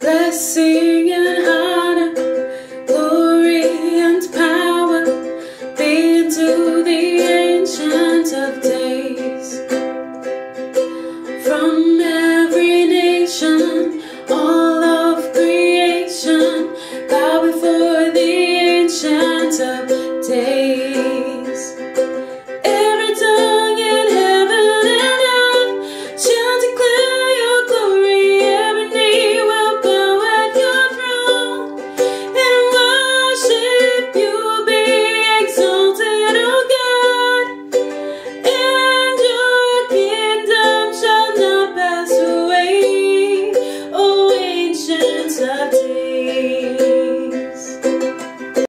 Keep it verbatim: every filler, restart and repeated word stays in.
Blessing and honor, glory and power be unto the Ancient of Days. From every nation